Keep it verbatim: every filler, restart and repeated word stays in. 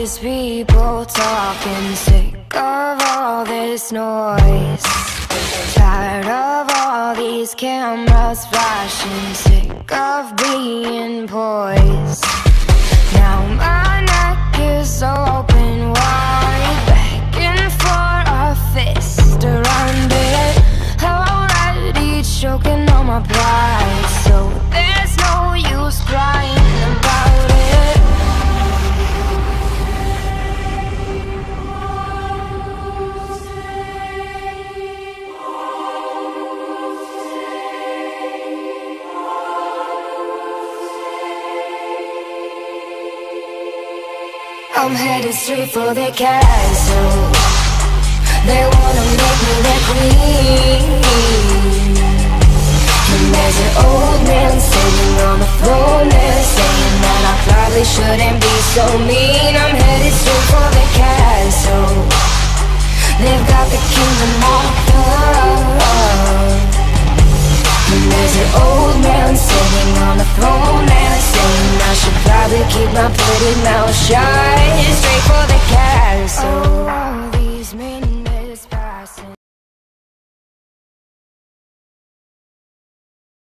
these people talking, sick of all this noise, tired of all these cameras flashing, sick of being poised. Now my neck is open wide, begging for a fist around it, already choking on my pride, so there's no use crying about it. I'm headed straight for the castle. They wanna make me their queen. And there's an old man sitting on the throne there, saying that I probably shouldn't be so mean. I'm headed straight for the castle. They've got the kingdom locked up. And there's an old man sitting on the throne there, saying I should probably keep my pretty mouth shut.